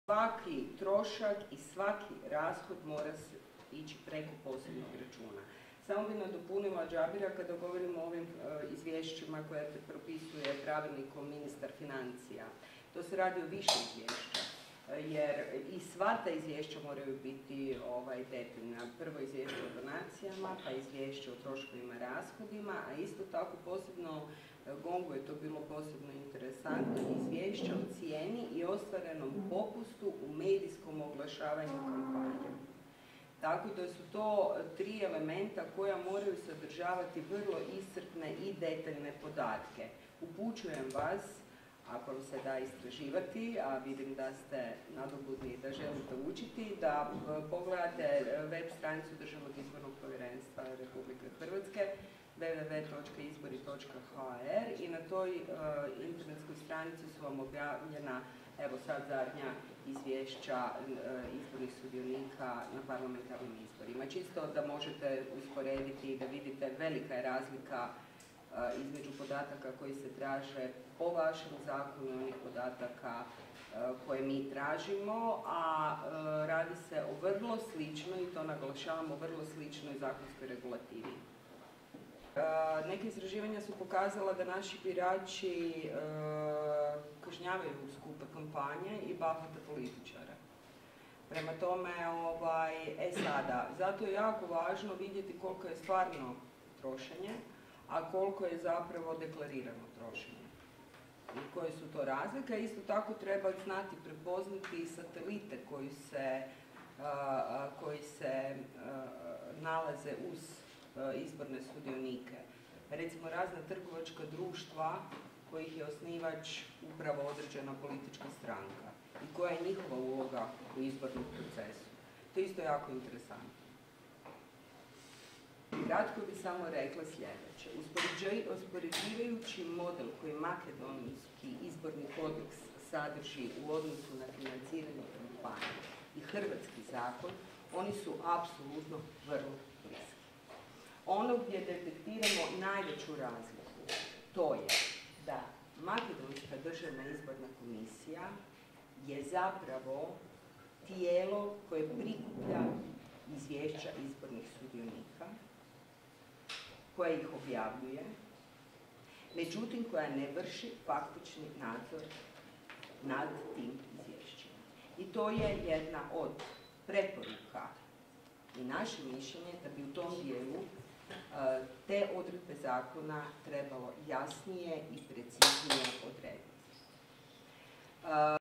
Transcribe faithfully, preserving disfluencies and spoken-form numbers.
Svaki trošak i svaki rashod mora ići preko posebnog računa. Samo bi nadopunila Džabira kada govorimo o ovim e, izvješćima koje propisuje pravilnikom ministar financija. To se radi o više izvješća, jer i sva ta izvješća moraju biti ovaj, detaljna. Prvo izvješće o donacijama, pa izvješće o troškovima i rashodima, a isto tako posebno Gongu je to bilo posebno interesantno, izvješća o cijeni i ostvarenom popustu u medijskom oglašavanju kampanje. Tako da su to tri elementa koja moraju sadržavati vrlo iscrpne i detaljne podatke. Upućujem vas, ako vam se da istraživati, a vidim da ste nadobudni i da želite učiti, da pogledate web stranicu Državnog izbornog povjerenstva Republike Hrvatske w w w točka izbori točka h r i na toj uh, internetskoj stranici su vam objavljena, evo sad zadnja izvješća uh, izbornih sudionika na parlamentarnim izborima. Čisto da možete usporediti i da vidite velika je razlika uh, između podataka koji se traže po vašem zakonu i onih podataka uh, koje mi tražimo, a uh, radi se o vrlo sličnoj, i to naglašavamo, vrlo sličnoj zakonskoj regulativi. Neke istraživanja su pokazala da naši birači e, kažnjavaju skupe kampanje i bahate političare. Prema tome, ovaj, e sada, zato je jako važno vidjeti koliko je stvarno trošenje, a koliko je zapravo deklarirano trošenje. I koje su to razlike. Isto tako treba znati prepoznati satelite koji se, a, koji se a, nalaze uz izborne sudionike. Recimo razna trgovačka društva kojih je osnivač upravo određena politička stranka i koja je njihova uloga u izbornom procesu. To je isto jako interesantno. Kratko bi samo rekla sljedeće. Uspoređivajući model koji makedonski izborni kodeks sadrži u odnosu na financiranje kampanje i hrvatski zakon, oni su apsolutno vrlo bliski. Ono gdje detektiramo najveću razliku, to je da Makedonska državna izborna komisija je zapravo tijelo koje prikuplja izvješća izbornih sudionika, koje ih objavljuje, međutim koja ne vrši faktični nadzor nad tim izvješćima. I to je jedna od preporuka i naše mišljenje da bi u tom dijelu te odredbe zakona trebalo jasnije i preciznije odrediti.